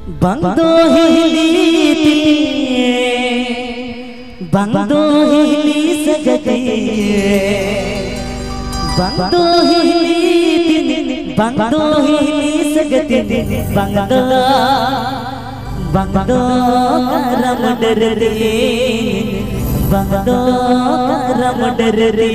ಬಂದೋ ಹಿಲೀತಿ ಬಂದೋ ಹಿಲಿ ಸಗತಿಯೇ ಬಂದೋ ಹಿಲೀತಿ ಬಂದೋ ಹಿಲಿ ಸಗತಿಯೇ ಬಂದೋ ಬಂದೋ ಕರಮ ಡರದೆ ಬಂದೋ ಕರಮ ಡರದೆ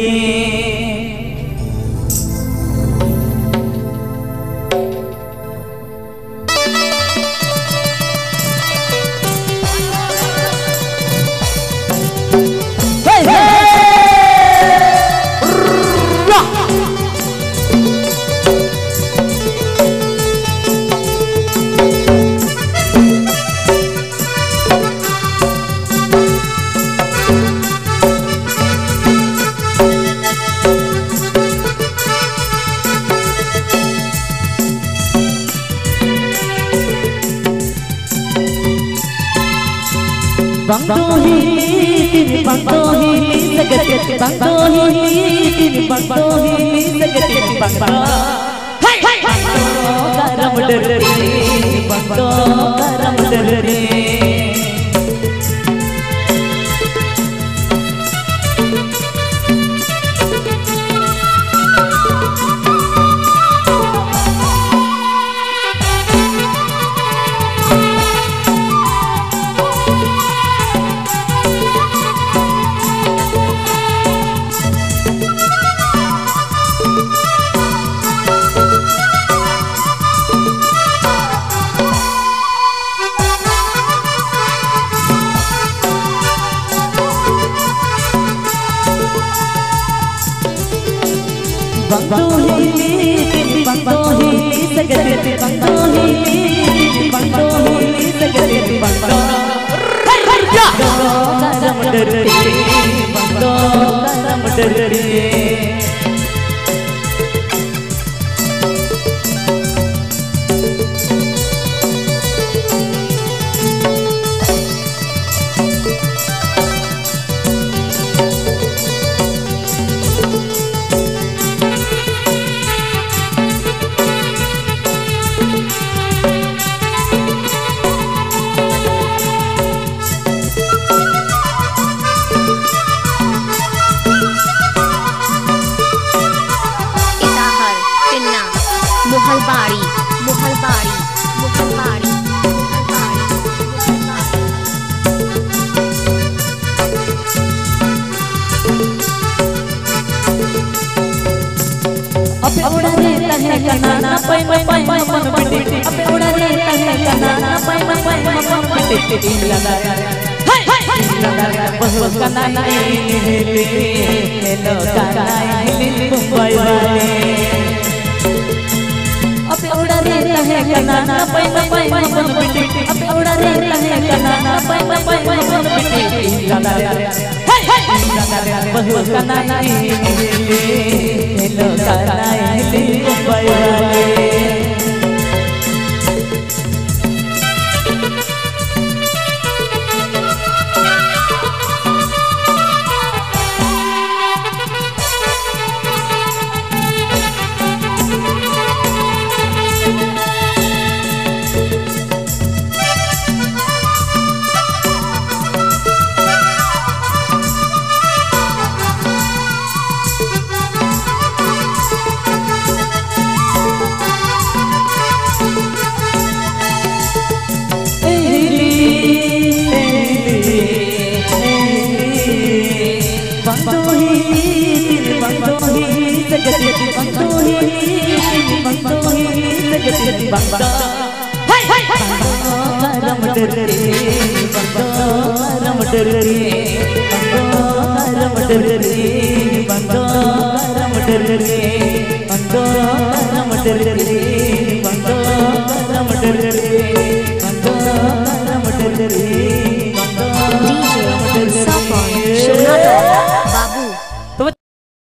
Bangdohi sagati bangdohi sagati bangdo hey karam dare bangdo karam dare Bangdohi sagati bangdohi sagati bangdo karam dare bangdo karam dare Kanana pai man biti ape uda reta hai kanana pai man biti lada lada bahut kanana ini hello kanana ini Mumbai wale ape uda reta hai kanana pai man biti ape uda reta hai kanana pai man biti lada bahut kanana ini hello kanana ini Mumbai wale Bangdo hey karam dare bangdo karam dare bangdo karam dare bangdo karam dare